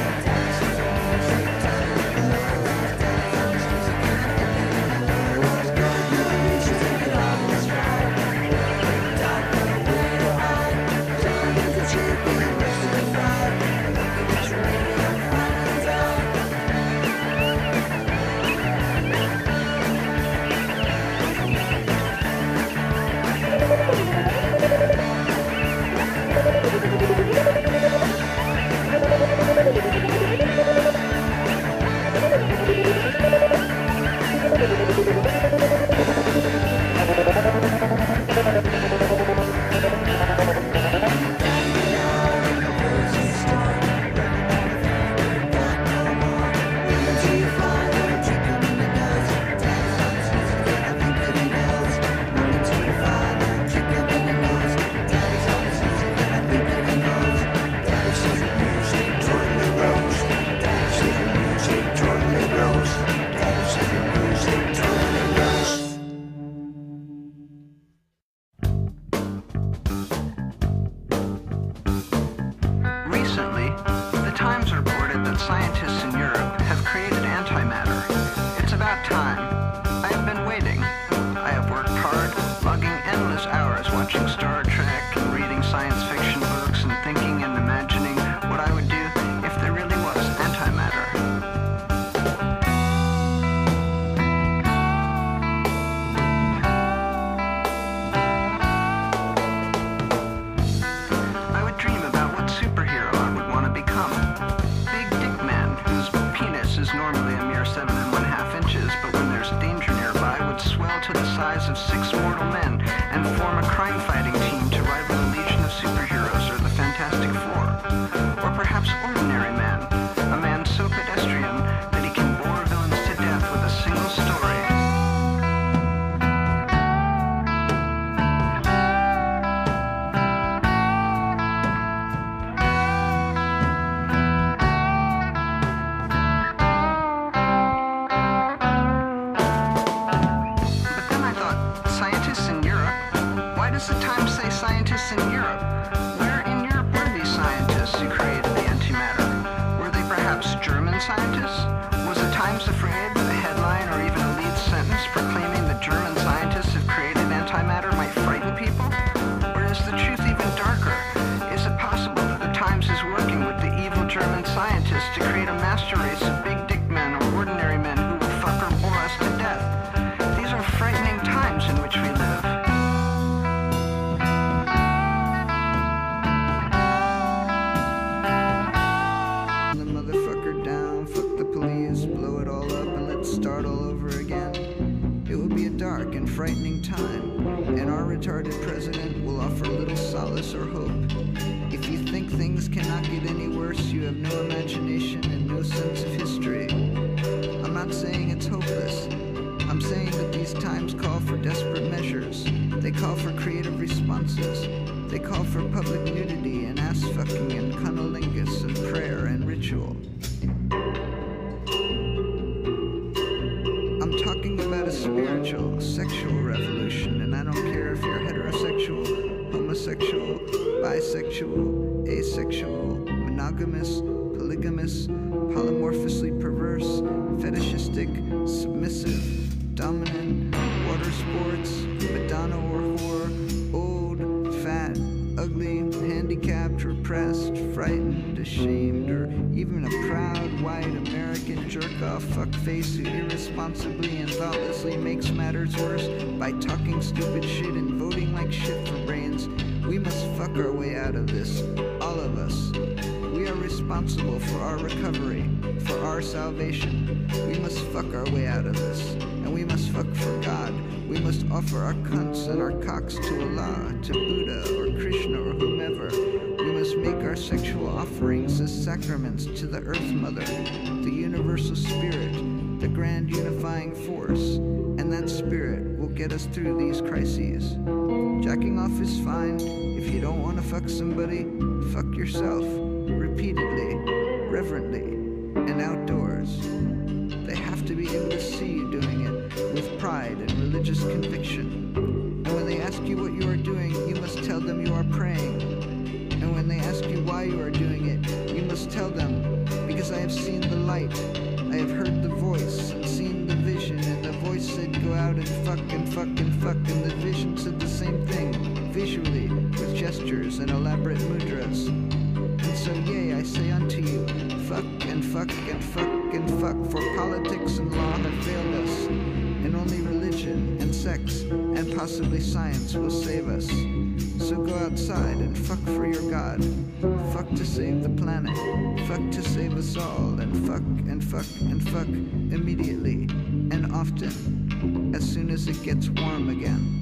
Recently, the Times reported that scientists in Europe have created antimatter. It's about time. I have been waiting. I have worked hard, logging endless hours watching Star Trek and reading science fiction books and thinking and imagining what I would do if there really was antimatter. I would dream about what superhero I would want to become. Big Dick Man, whose penis is normally a mere seven and one half inches, but when there's danger nearby would swell to the size of six mortal men and form a crime-fighting team to rival the Legion of Superheroes or the Fantastic Four. Or perhaps Ordinary Man, a man so pedestrian that he can bore villains to death with a single story. But then I thought, scientists in Europe? Why does the Times say scientists in Europe? Where in Europe were these scientists who created the antimatter? Were they perhaps German scientists? Was the Times afraid that a headline or even a lead sentence proclaiming that German scientists have created antimatter might frighten people? Or is the truth even darker? Is it possible that the Times is working with the evil German scientists to create a master race of big dick men or ordinary men who will fuck or bore us to death? These are frightening times in which we live. and our retarded president will offer little solace or hope. If you think things cannot get any worse, you have no imagination and no sense of history. I'm not saying it's hopeless. I'm saying that these times call for desperate measures. They call for creative responses. They call for public nudity and ass-fucking and cunnilingus and prayer and ritual. I'm talking about a spiritual, sexual revolution, and I don't care if you're heterosexual, homosexual, bisexual, asexual, monogamous, polygamous, polymorphously perverse, fetishistic, submissive, dominant, water sports, Madonna or whore, old, fat, ugly, handicapped, repressed, frightened, ashamed, or even a proud, white American jerk-off fuckface who irresponsibly and thoughtlessly makes matters worse by talking stupid shit and voting like shit for brains. We must fuck our way out of this, all of us. We are responsible for our recovery, for our salvation. We must fuck our way out of this, and we must fuck for God. We must offer our cunts and our cocks to Allah, to Buddha or Krishna or whomever. We must make our sexual offerings as sacraments to the Earth Mother, the universal spirit, the grand unifying force, and that spirit will get us through these crises. Jacking off is fine. If you don't want to fuck somebody, fuck yourself, repeatedly, reverently, and outdoors. They have to be able to see you doing it with pride and religious conviction. And when they ask you what you are doing, you must tell them you are praying. And when they ask you why you are doing it, you must tell them, because I have seen the light, I have heard the voice and seen the vision, and the voice said go out and fuck and fuck and fuck, and the vision said the same thing, visually, with gestures and elaborate mudras. And so yea, I say unto you, fuck and fuck and fuck and fuck, for politics and law have failed us, and only religion and sex and possibly science will save us. So go outside and fuck for your God. Fuck to save the planet. Fuck to save us all. And fuck and fuck and fuck immediately and often, as soon as it gets warm again.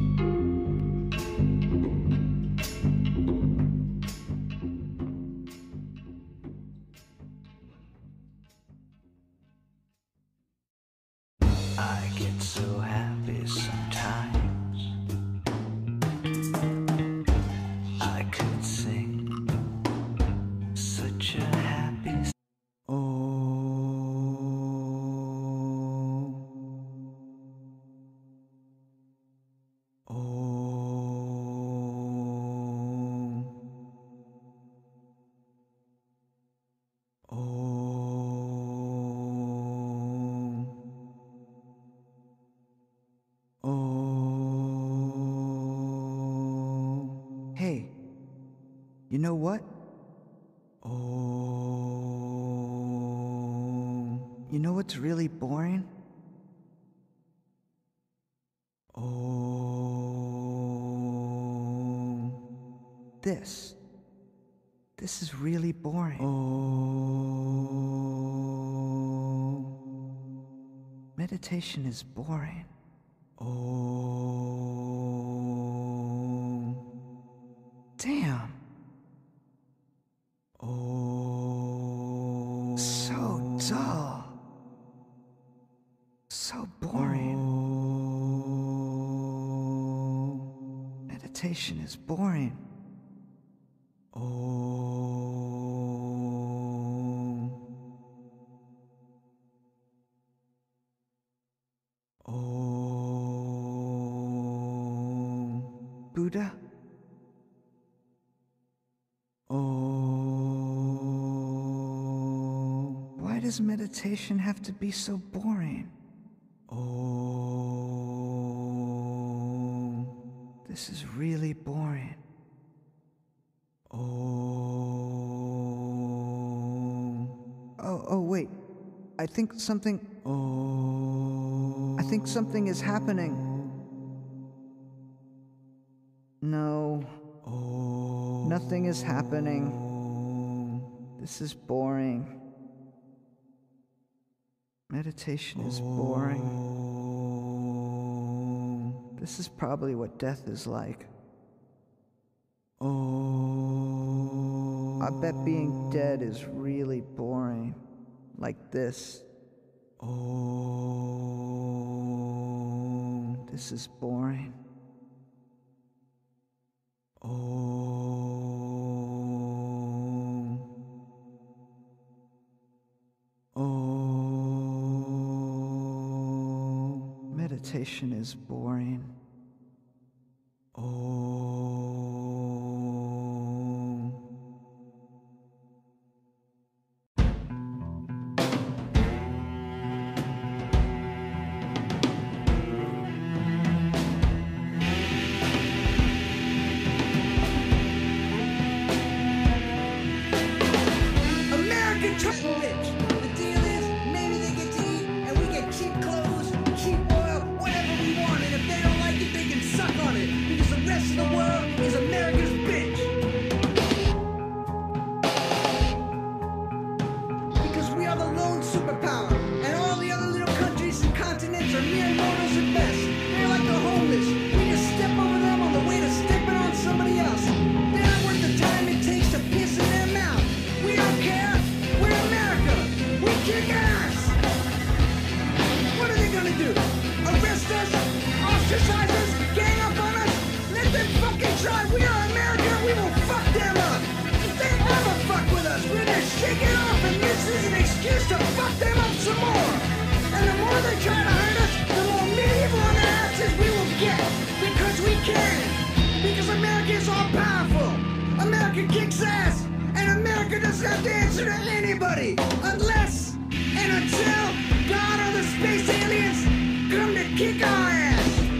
I get so happy sometimes. I could sing such a happy s- Oh, oh, oh. Oh, hey, you know what? Oh, you know what's really boring? Oh, this. This is really boring. Oh, meditation is boring. Oh, damn. Oh, so dull. So boring. Oh, meditation is boring. Oh, oh, Buddha? Oh, why does meditation have to be so boring? Oh, this is really boring. Oh, oh, oh, wait. I think something. Oh, I think something is happening. No. Oh, nothing is happening. This is boring. Meditation is boring. This is probably what death is like. Oh. I bet being dead is really boring. Like this. Oh. This is boring. Oh. Oh. Meditation is boring. Oh. American triple rich. The deal is, maybe they get to eat, and we get cheap clothes, cheap oil, whatever we want. And if they don't like it, they can suck on it. Because the rest of the world is America's bitch. Because we are the lone superpower, and all the other little countries and continents are mere mortals at best. They're like the homeless. We just step over them on the way to stepping on somebody else. They're not worth the time it takes to piss in their mouth. We don't care. We're America. We kick ass. What are they gonna do? Arrest us? Ostracize us? Gang up on us? Let them fucking try. We are America. We will fuck them up. If they ever fuck with us, we're gonna shake it off, and this is an excuse to fuck them up some more. And the more they try to hurt us, the more medieval on their asses we will get. Because we can. Because America is all powerful. America kicks ass. And America doesn't have to answer to anybody. Unless and until God or the space aliens come to kick our ass.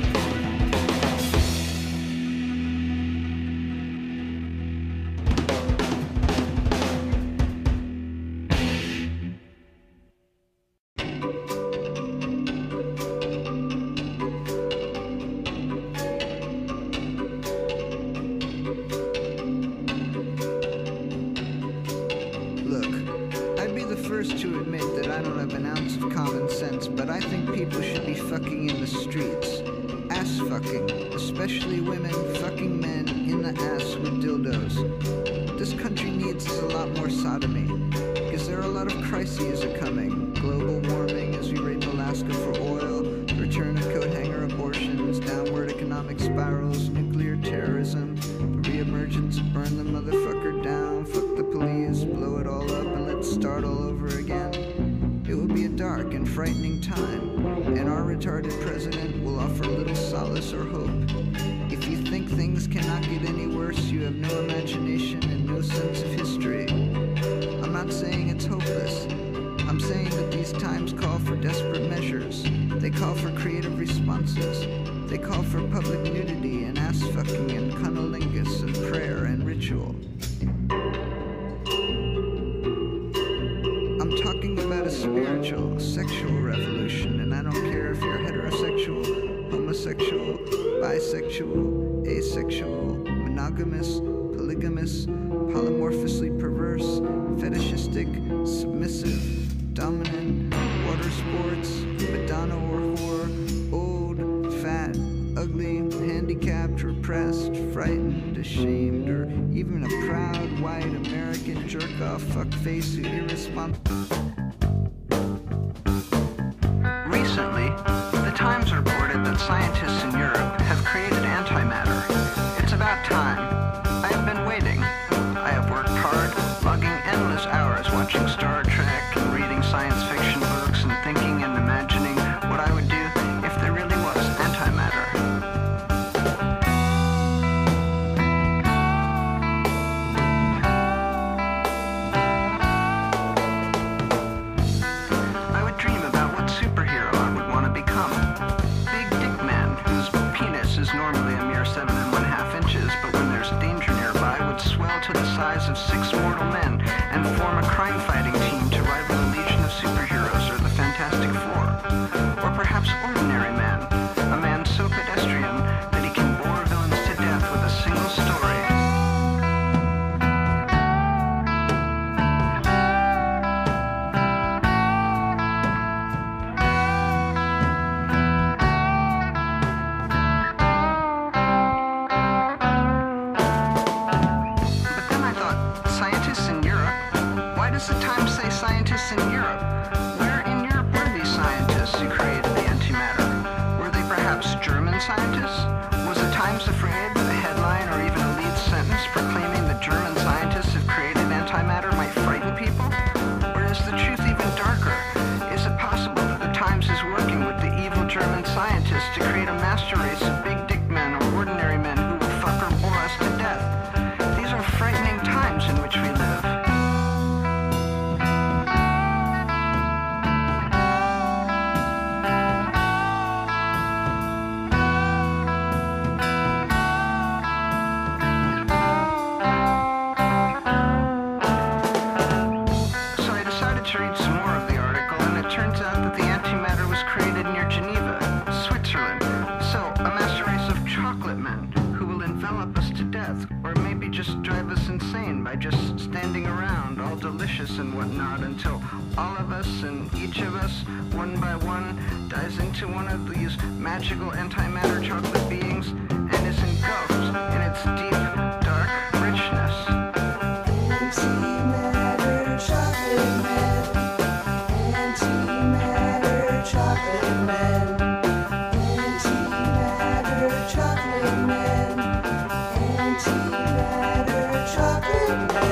Look, I'd be the first to admit that I don't have an ounce of common sense, but I think people should be fucking in the streets. Ass fucking, especially women fucking men in the ass with dildos. What this country needs is a lot more sodomy, because there are a lot of crises are coming. Global warming as we rape Alaska for oil, return of coat hanger abortions, downward economic spirals, nuclear terrorism, the reemergence of burn the motherfucker down, fuck the police, blow it all up, and let's start all over again. It will be a dark and frightening time, and our retarded president will offer little solace or hope. If you think things cannot get any worse, you have no imagination and no sense of history. I'm not saying it's hopeless. I'm saying that these times call for desperate measures. They call for creative responses. They call for public nudity and ass fucking and cunnilingus and prayer and ritual. I'm talking about a spiritual, sexual revolution, and I don't care if you're heterosexual, homosexual, bisexual, asexual, monogamous, polygamous, polymorphously perverse, fetishistic, submissive, dominant, water sports, Madonna or whore, old, fat, ugly, handicapped, repressed, frightened, ashamed, or even a proud, white, American jerk-off fuckface who irresponsible. Recently, the Times reported that scientists in Europe have created antimatter. It's about time. I have been waiting. I have worked hard, logging endless hours watching Star Trek and reading science fiction books and thinking and imagining what I would do if there really was antimatter. I would dream about what superhero I would want to become. Big Dick Man, whose penis is normally a mere seven and one half inches, but when there's danger nearby would swell to the size of six mortal men and form a crime-fighting team to rival the Legion of Superheroes or the Fantastic Four. Or perhaps Ordinary Man, a man so pedestrian that he can bore villains to death with a single story. us in Europe. Where in Europe were these scientists who created the antimatter? Were they perhaps German scientists? Was the Times afraid that a headline or even a lead sentence proclaiming that German scientists have created antimatter might frighten people? Or is the truth even darker? Is it possible that the Times is working with the evil German scientists to create a master race of big dick men or ordinary men who will fuck or bore us to death? These are frightening times in which we live. Just standing around, all delicious and whatnot, until all of us and each of us, one by one, dives into one of these magical antimatter chocolate beings and is engulfed in its deep, dark richness. Antimatter chocolate man. Antimatter chocolate man. Antimatter chocolate man. Antimatter chocolate man.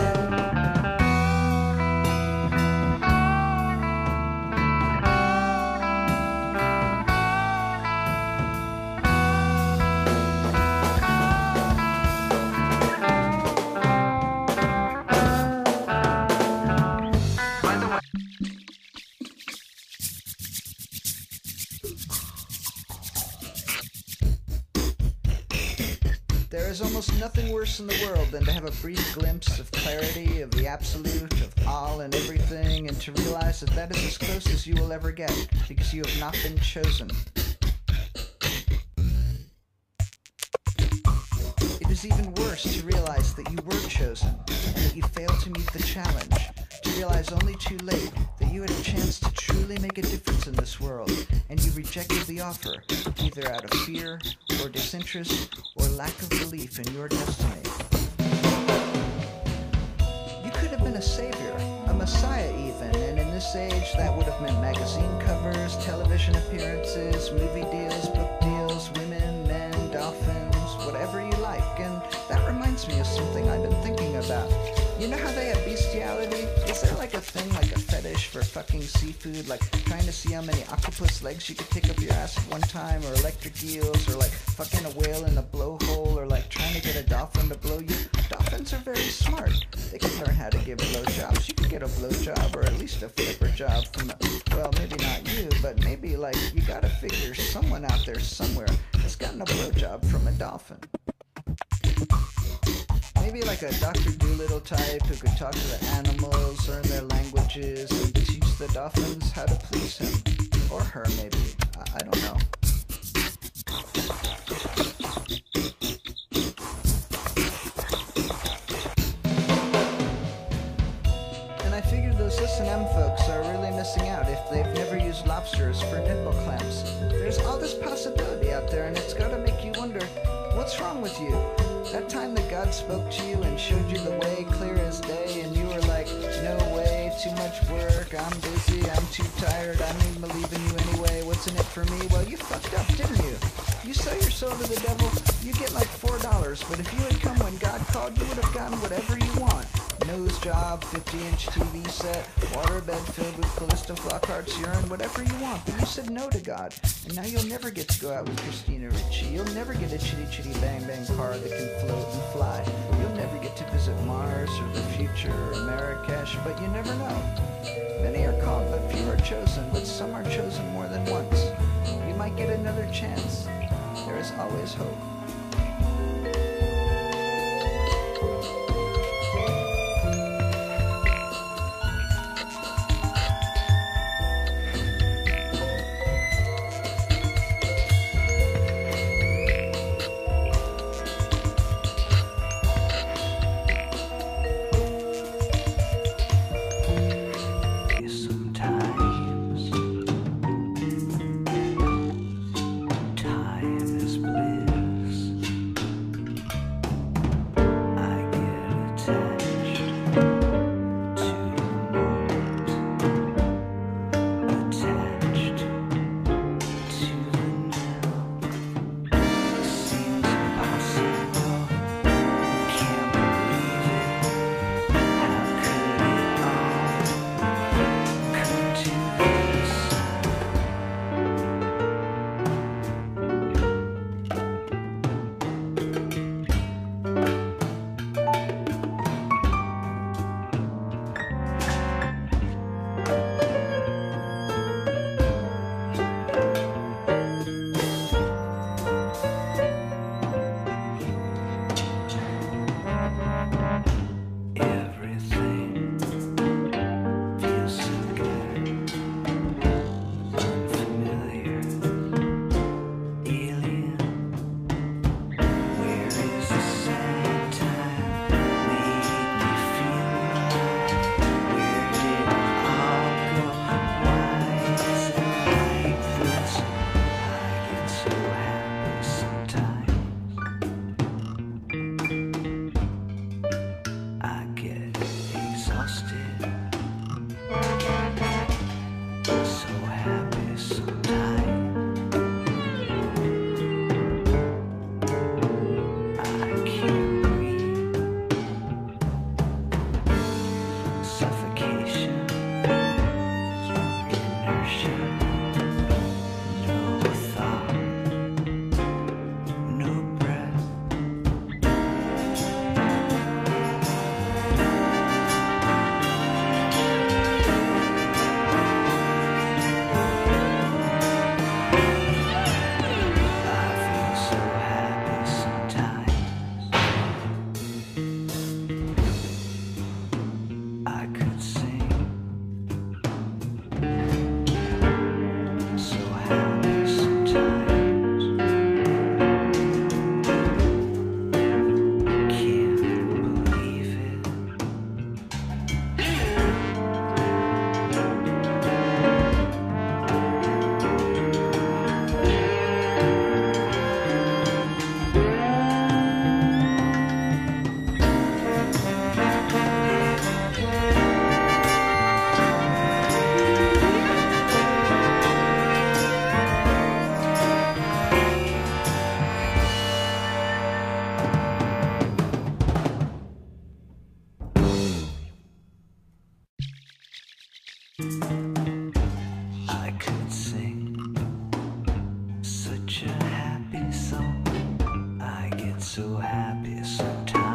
There is almost nothing worse in the world than to have a brief glimpse of clarity, of the absolute, of all and everything, and to realize that that is as close as you will ever get, because you have not been chosen. It is even worse to realize that you were chosen, and that you failed to meet the challenge, to realize only too late that you had a chance to truly make a difference in this world, and you rejected the offer, either out of fear, or disinterest, or lack of belief in your destiny. You could have been a savior, a messiah even, and in this age that would have meant magazine covers, television appearances, movie deals, book deals, women, men, dolphins, whatever you like. And that reminds me of something I've been thinking about. You know how they have bestiality? Is there like a thing, like a fetish for fucking seafood, like trying to see how many octopus legs you could take up your ass at one time, or electric eels, or like fucking a whale in a blowhole, or like trying to get a dolphin to blow you? Dolphins are very smart. They can learn how to give blowjobs. You can get a blowjob, or at least a flipper job from a, well, maybe not you, but maybe like you gotta figure someone out there somewhere has gotten a blowjob from a dolphin. Maybe like a Doctor Dolittle type who could talk to the animals, learn their languages, and teach the dolphins how to please him. Or her, maybe. I, I don't know. And I figured those S and M folks are really missing out if they've never used lobsters for nipple clamps. There's all this possibility out there, and it's gotta make you wonder, what's wrong with you? That time that God spoke to you and showed you the way clear as day, and you were like, no way, too much work, I'm busy, I'm too tired, I don't even believe in you anyway, what's in it for me? Well, you fucked up, didn't you? You sell your soul to the devil, you get like four dollars, but if you had come when God called, you would have gotten whatever you want. Nose job, fifty inch T V set, waterbed filled with Callisto Flockhart's urine, whatever you want. But you said no to God, and now you'll never get to go out with Christina Ricci. You'll never get a chitty chitty bang bang car that can float and fly. You'll never get to visit Mars or the future or Marrakesh, but you never know. Many are called, but few are chosen, but some are chosen more than once. You might get another chance. There is always hope. Time is bliss. I could sing such a happy song. I get so happy sometimes.